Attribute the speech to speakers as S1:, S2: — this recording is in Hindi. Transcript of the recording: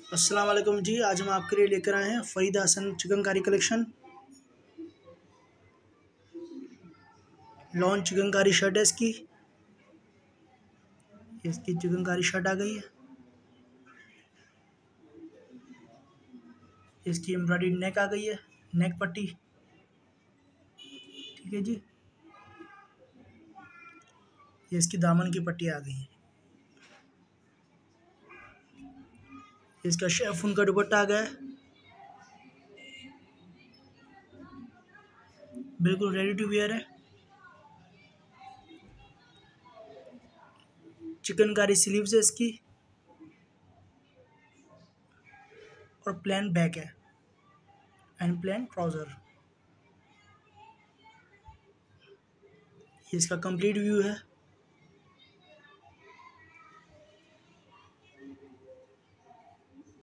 S1: अस्सलाम वालेकुम जी। आज हम आपके लिए लेकर आए हैं Farida Hasan chikankari collection. Launch chikankari shirt है इसकी चिकनकारी शर्ट आ गई है। इसकी एम्ब्रॉयडरी नेक आ गई है, नेक पट्टी। ठीक है जी। ये इसकी दामन की पट्टी आ गई है। इसका शेफून का दुपट्टा आ गया है, बिल्कुल रेडी टू वेयर है। चिकनकारी स्लीव्स है इसकी और प्लेन बैक है एंड प्लेन ट्राउज़र। ये इसका कंप्लीट व्यू है।